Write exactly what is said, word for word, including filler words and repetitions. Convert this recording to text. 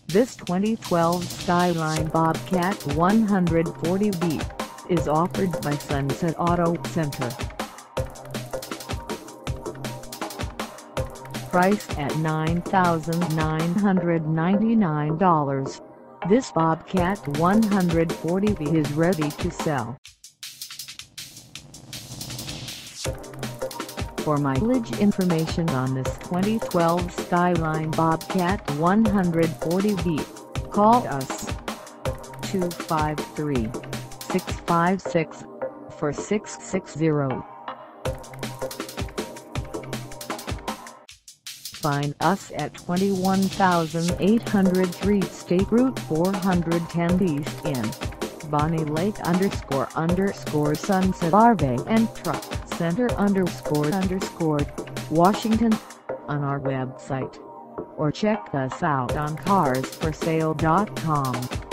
This twenty twelve Skyline Bobcat one forty B is offered by Sunset Auto Center. Priced at nine thousand nine hundred ninety-nine dollars, this Bobcat one forty B is ready to sell. For mileage information on this twenty twelve Skyline Bobcat one forty B, call us two five three, six five six, four six six zero. Find us at twenty-one thousand eight hundred three State Route four ten East in Bonney Lake underscore underscore Sunset R V and Truck Center underscore underscore Washington on our website, or check us out on cars for sale dot com.